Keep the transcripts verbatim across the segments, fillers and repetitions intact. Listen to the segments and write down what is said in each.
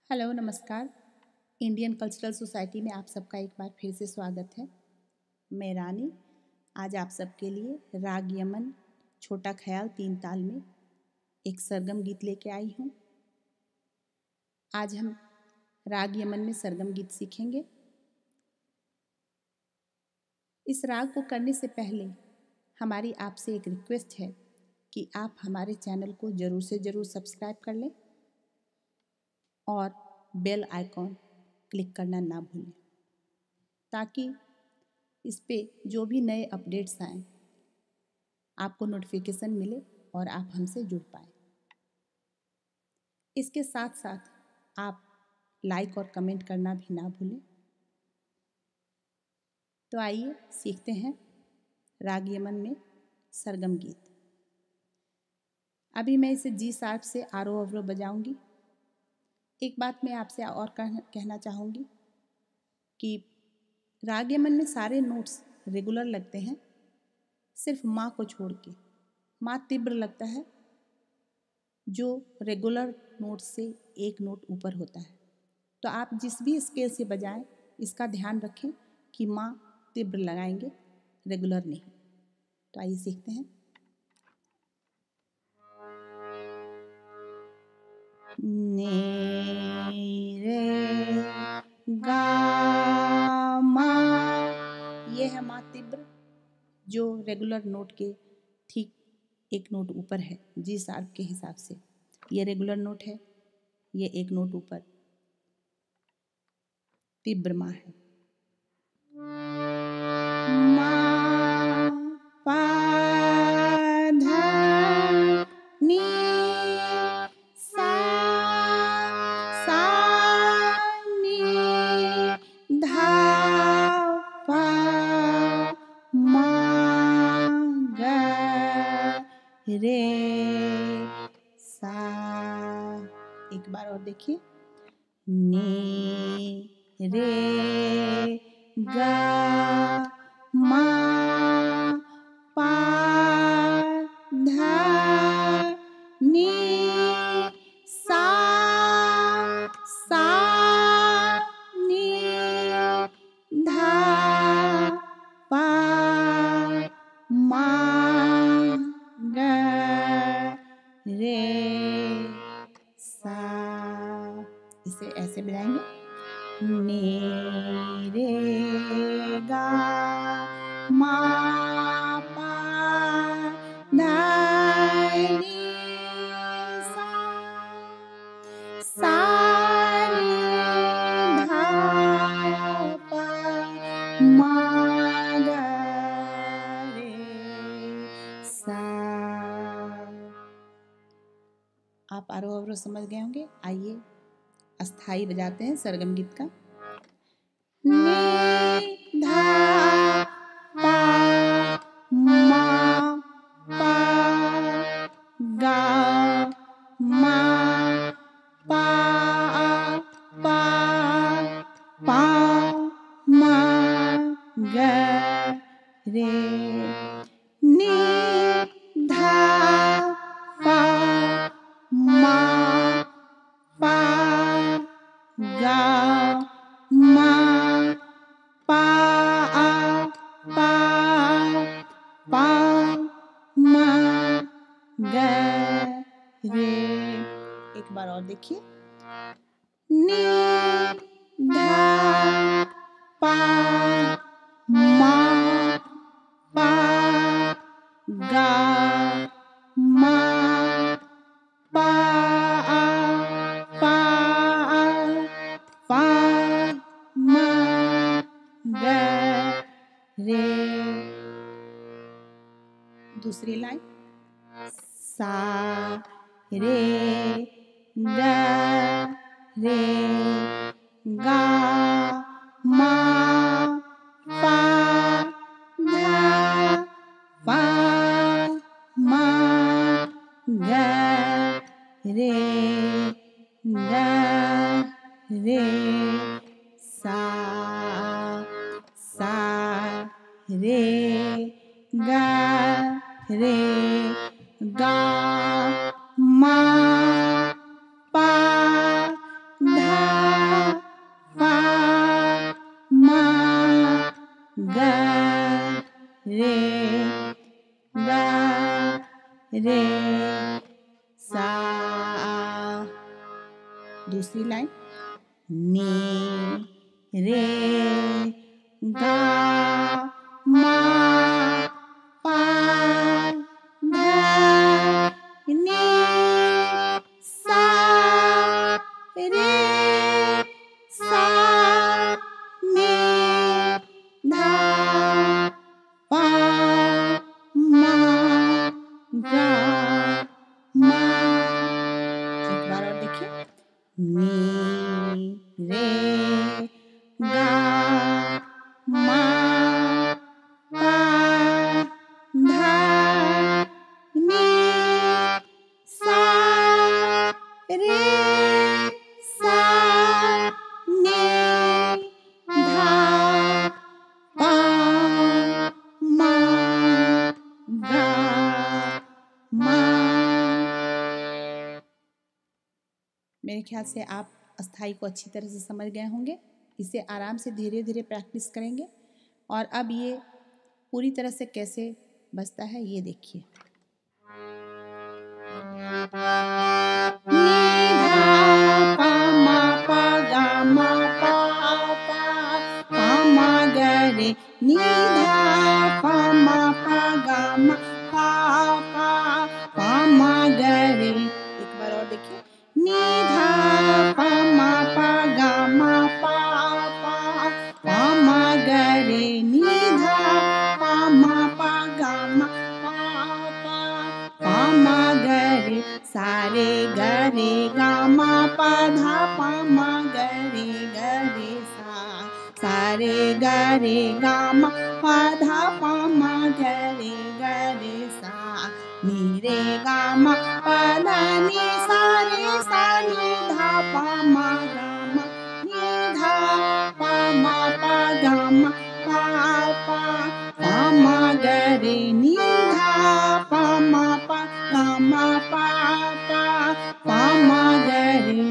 Hello नमस्कार। Indian cultural society में आप सबका एक बार फिर से स्वागत है। मैं रानी आज आप सबके लिए राग यमन छोटा ख्याल तीन ताल में एक सरगम गीत लेके आई हूँ। आज हम राग यमन में सरगम गीत सीखेंगे। इस राग को करने से पहले हमारी आपसे एक रिक्वेस्ट है कि आप हमारे चैनल को ज़रूर से ज़रूर सब्सक्राइब कर लें और बेल आइकॉन क्लिक करना ना भूलें, ताकि इस पे जो भी नए अपडेट्स आएँ आपको नोटिफिकेशन मिले और आप हमसे जुड़ पाएँ। इसके साथ साथ आप लाइक और कमेंट करना भी ना भूलें। तो आइए सीखते हैं राग यमन में सरगम गीत। अभी मैं इसे जी शार्प से आरोह अवरोह बजाऊंगी। एक बात मैं आपसे और कहना चाहूँगी कि राग यमन में सारे नोट्स रेगुलर लगते हैं, सिर्फ माँ को छोड़ के। माँ तीव्र लगता है, जो रेगुलर नोट से एक नोट ऊपर होता है। तो आप जिस भी स्केल से बजाएं, इसका ध्यान रखें कि माँ तीव्र लगाएंगे, रेगुलर नहीं। तो आइए सीखते हैं। ने रे गा मा, ये है मा तीव्र, जो रेगुलर नोट के ठीक एक नोट ऊपर है। जी शार्प के हिसाब से ये रेगुलर नोट है, ये एक नोट ऊपर तीव्र मा है। मा पा धा नी सा सा नी धा पा मा गा रे सा। एक बार और देखिए। ने रे गा मा पा धा नी सा सा नी धा पा मा गा रे सा। इसे ऐसे बजाएंगे। ने रे गा मा पा धा नी सा सा नी धा पा मा गा रे सा। आप आरोह अवरोह समझ गए होंगे। आइए अस्थाई बजाते हैं सरगम गीत का। नी धा पा मा पा गा मा पा पा पा मा गा रे। नी धा पा मा पा गा मा पा पा पा मा गा रे। एक बार और देखिए। नी धा पा मा पा गा मा पा पा पा मा गा रे। दूसरी लाइन। सा रे गा रे गा मा पा धा पा मा गा रे गा रे सा सा रे गा रे गा मा पा धा दूसरी लाइन नी रे गा मा पा धा नी सा रे सा नी धा पा मा गा मा। एक बार और देखिए नी रे गा मा पा धा नी सा रे सा नी धा पा मा गा मा। मेरे ख्याल से आप अस्थाई को अच्छी तरह से समझ गए होंगे। इसे आराम से धीरे धीरे प्रैक्टिस करेंगे। और अब ये पूरी तरह से कैसे बजता है ये देखिए। नी धा पा मा पा गा मा पा पा पा मा गा रे नी धा पा मा पा गा मा पा पा पा मा गा रे। एक बार और देखिए नी धा पा मा पा गा मा पा पा पा मा गा रे नी धा पा मा पा गा मा पा पा पा मा गा रे सा रे गा रे गा मा पा धा पा मा गा रे गा रे सा सा रे गा रे गा मा पा धा पा मा गा रे गा रे सा नी रे गा मा पा धा नी सा रे सा नी धा पा मा गा मा नी धा पा मा पा गा मा पा पा पा मा गा रे नी धा पा मा पा गा मा पा पा पा मा गा रे।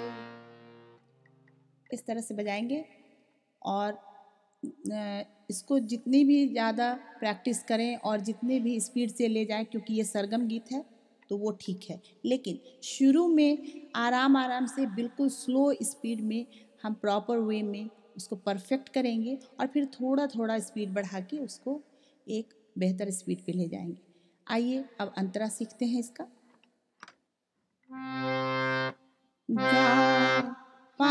इस तरह से बजाएंगे और इसको जितनी भी ज़्यादा प्रैक्टिस करें और जितने भी स्पीड से ले जाएं, क्योंकि ये सरगम गीत है तो वो ठीक है। लेकिन शुरू में आराम आराम से बिल्कुल स्लो स्पीड में हम प्रॉपर वे में उसको परफेक्ट करेंगे और फिर थोड़ा थोड़ा स्पीड बढ़ा के उसको एक बेहतर स्पीड पे ले जाएंगे। आइए अब अंतरा सीखते हैं इसका। गा पा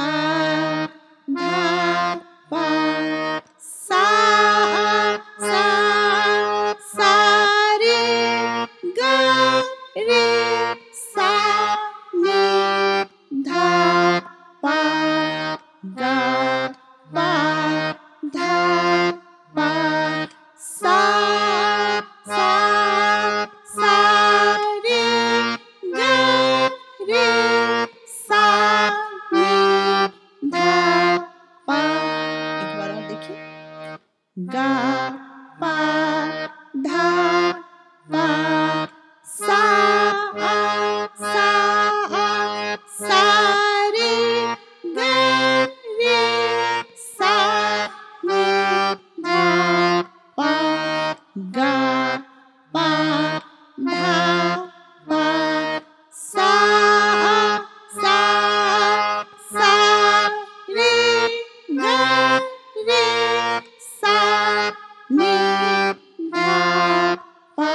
धा पा सा सा सा रे गा रे सा नी धा पा गा पा धा पा सा सा सा रे गा रे सा नी धा पा। एक बार और देखिए गा पा धा पा सा सा सा रे गा रे सा नी धा पा गा पा धा पा सा सा सा रे गा रे सा नी धा पा।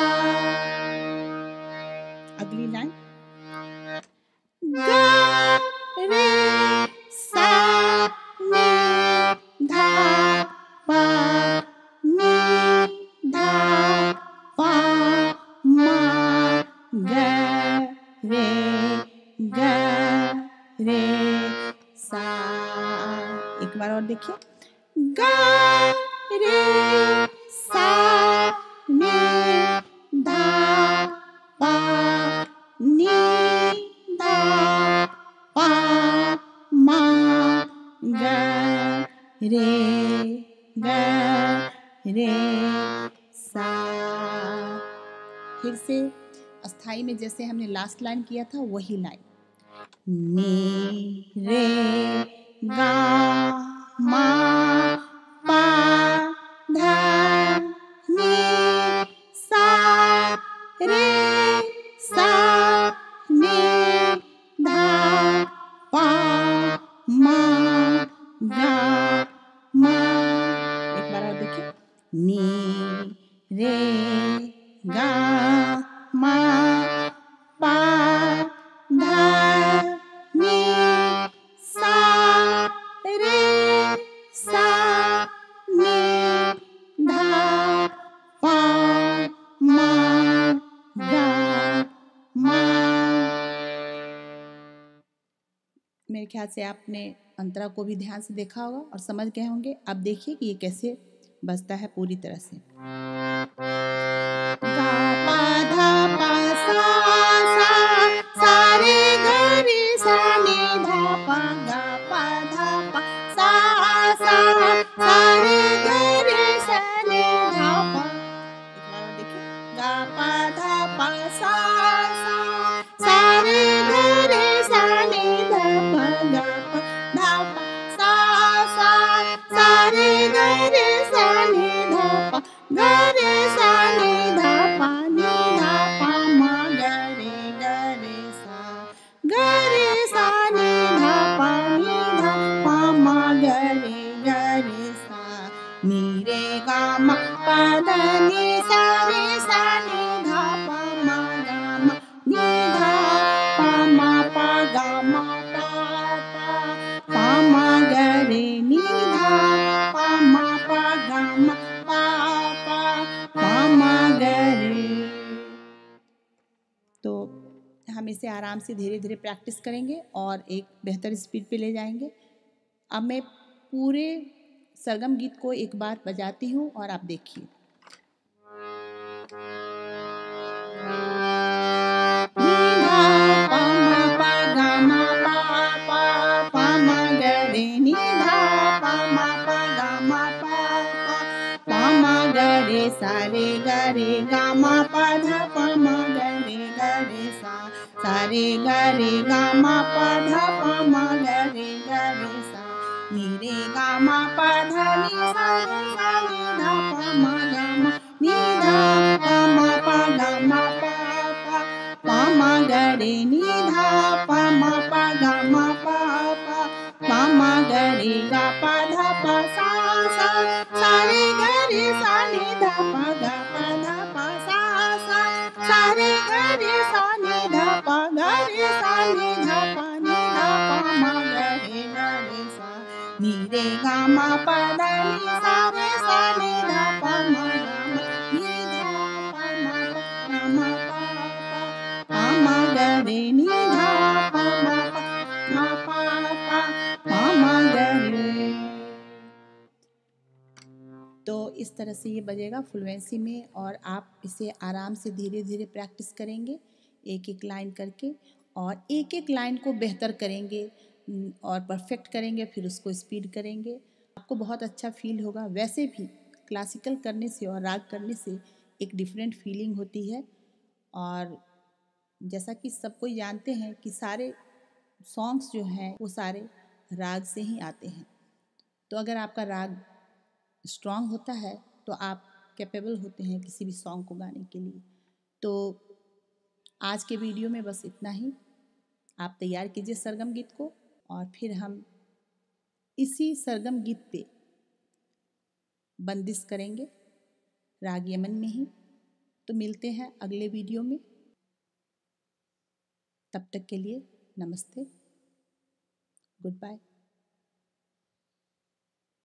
अगली लाइन गा रे सा नी धा पा नी धा पा मा गा रे गा रे सा। एक बार और देखिए गा रे सा नी धा पा नी धा पा मा गा रे गा रे सा। फिर से अस्थाई में जैसे हमने लास्ट लाइन किया था वही लाइन नी रे गा मा पा धा नी सा रे सा नी धा पा मेरे ख्याल से आपने अंतरा को भी ध्यान से देखा होगा और समझ गए होंगे। अब देखिए कि ये कैसे बजता है पूरी तरह से। गा पा धा पा सा सा सा रे गा रे सा नी धा पा गा पा धा पा सा सा सा रे गा रे सा नी धा पा। एक बार और देखिए, गा पा धा पा सा सा सा रे गा रे सा नी धा पा गा पा धा पा सा सा सा रे गा रे सा नी धा पा गा रे सा नी धा पा नी धा पा मा गा रे गा रे सा गा रे सा नी धा पा नी धा पा मा गा रे गा रे सा नी रे गा मा पा धा नी सा रे सा नी धा पा मा गा मा नी धा पा मा पा गा मा पा पा पा मा गा रे नी धा पा मा पा गा मा पा पा पा मा गा रे। तो हम इसे आराम से धीरे धीरे प्रैक्टिस करेंगे और एक बेहतर स्पीड पे ले जाएंगे। अब मैं पूरे सरगम गीत को एक बार बजाती हूँ और आप देखिए। सा रे गा रे गा मा पा धा पा मा गा रे गा रे सा सा रे गा रे गा मा पा धा पा मा गा रे गा रे सा नी रे गा मा पा धा नी सा रे सा नी धा पा मा गा मा नी धा पा मा पा गा मा पा पा पा मा गा रे नी धा पा मा पा गा मा पा पा पा मा गा रे गा पा धा पा सा सा सा रे गा रे सा नी धा पा गा पा धा पा सा सा सा रे गा रे सा नी धा पा गा रे सा नी धा पा नी धा पा मा गा रे गा रे सा नी रे गा मा पा धा नी सा रे सा नी धा पा मा गा मा नी धा पा मा पा गा मा पा पा पा मा गा रे नी धा पा मा पा मा पा पा पा मा गा रे। तो इस तरह से ये बजेगा फ्लुएंसी में और आप इसे आराम से धीरे धीरे प्रैक्टिस करेंगे एक एक लाइन करके और एक एक लाइन को बेहतर करेंगे और परफेक्ट करेंगे, फिर उसको स्पीड करेंगे। आपको बहुत अच्छा फील होगा। वैसे भी क्लासिकल करने से और राग करने से एक डिफरेंट फीलिंग होती है और जैसा कि सब कोई जानते हैं कि सारे सॉन्ग्स जो हैं वो सारे राग से ही आते हैं। तो अगर आपका राग स्ट्रॉन्ग होता है तो आप कैपेबल होते हैं किसी भी सॉन्ग को गाने के लिए। तो आज के वीडियो में बस इतना ही। आप तैयार कीजिए सरगम गीत को और फिर हम इसी सरगम गीत पे बंदिश करेंगे राग यमन में ही। तो मिलते हैं अगले वीडियो में। तब तक के लिए नमस्ते, गुड बाय।